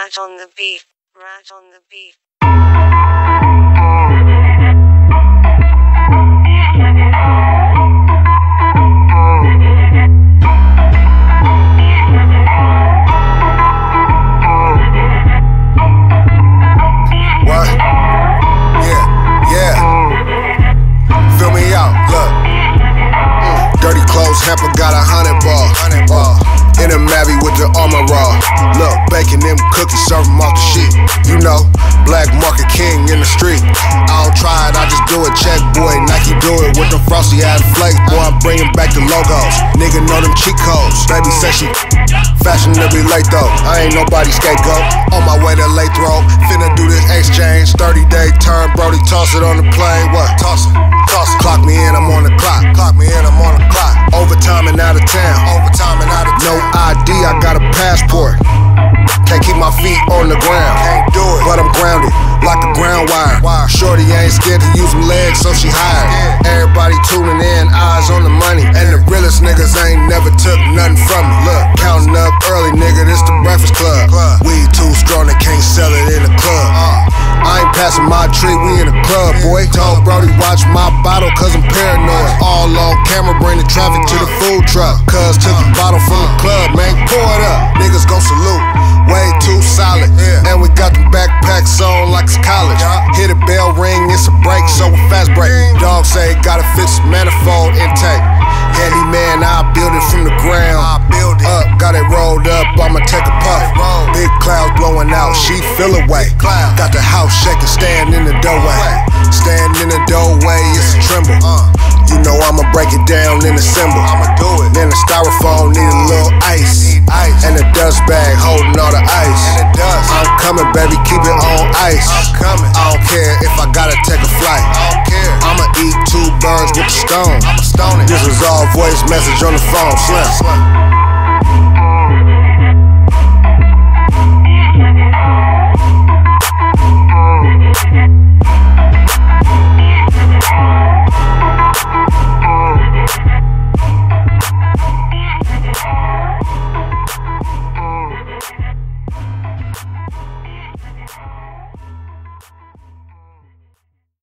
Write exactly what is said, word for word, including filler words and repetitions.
Raj on the beat. Raj on the beat. What? Yeah, yeah. Fill me out, look. Mm. Dirty clothes, Hamper got a hundred ball. Hundred ball. In a Mavy with the armor raw. Look, baking them cookies, serve them off the shit. You know, black market king in the street. I don't try it, I just do it. Check boy, Nike do it with the frosty ass flakes. Boy, I'm bringing back the logos. Nigga know them cheat codes. Baby say she fashionably late though. I ain't nobody scapegoat. On my way to Lathrop, finna do this exchange. thirty day turn, Brody, toss it on the plane. What? Toss it, toss it. Clock me in, I'm on the clock. Clock me in, I'm on the clock. Overtime and out of town. Overtime and out of town. No I D, I got a passport. Can't keep my feet on the ground. Can't do it, but I'm grounded like a ground wire. Shorty ain't scared to use them legs, so she hired. Everybody tuning in, eyes on the money. And the realest niggas ain't never took nothing from me. Look, counting up early, nigga, this the Breakfast Club. Weed too strong, they can't sell it in the club. I ain't passing my tree, we in the club, boy. Told Brody watch my bottle, cause I'm paranoid. All on camera, bring the traffic to the food truck. Cuz took the bottle from the club, man, pour it up. Niggas gon' salute, way too solid. And we got the backpacks on like it's college. Hit a bell ring, it's a break, so a fast break. Dog say gotta fix manifold intake. Handyman, I build it from the ground. Up, got it rolled up, I'ma take a puff. Big clouds blowing out, she feel away. Got the house shaking, stand in the doorway. Stand in the doorway, it's a tremble. You know I'ma break it down in a symbol. I'ma do it. Then the styrofoam need a little ice. And a dust bag holding all the ice. I'm coming, baby, keep it on ice. I'm coming. I don't care if I gotta take a flight. I don't care. I'ma eat two birds with the stone. I'ma stone it. This was all voice message on the phone, slim.